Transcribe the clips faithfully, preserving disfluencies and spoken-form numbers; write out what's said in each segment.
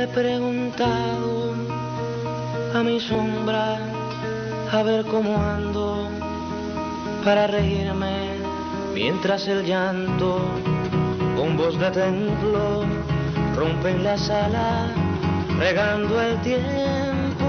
he preguntado a mi sombra a ver cómo ando para reírme mientras el llanto con voz de templo rompe en la sala regando el tiempo.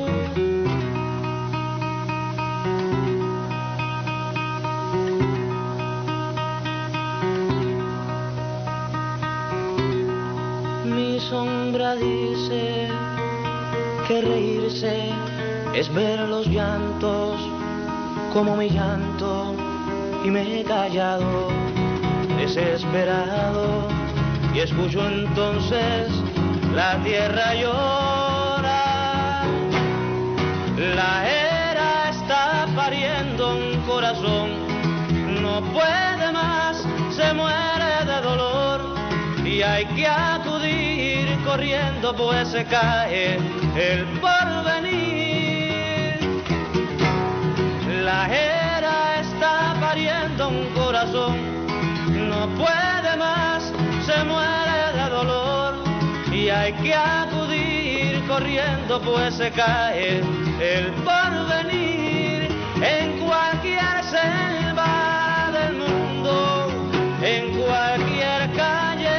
Mi sombra dice que reírse es ver los llantos como mi llanto, y me he callado desesperado y escucho entonces la tierra llora. La era está pariendo un corazón, no puede más, se muere de dolor y hay que acudir corriendo pues se cae el porvenir. La era está pariendo un corazón, no puede más, se muere de dolor y hay que acudir corriendo pues se cae el porvenir. En cualquier selva del mundo, en cualquier calle,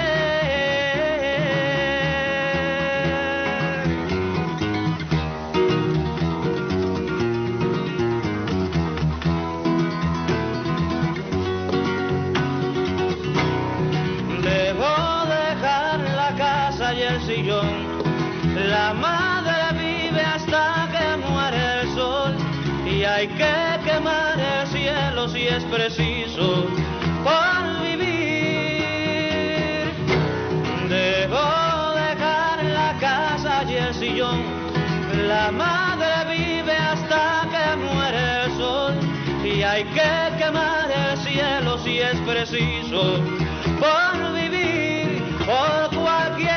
y el sillón, la madre vive hasta que muere el sol y hay que quemar el cielo si es preciso por vivir. Debo dejar la casa y el sillón, la madre vive hasta que muere el sol y hay que quemar el cielo si es preciso por vivir, por cualquier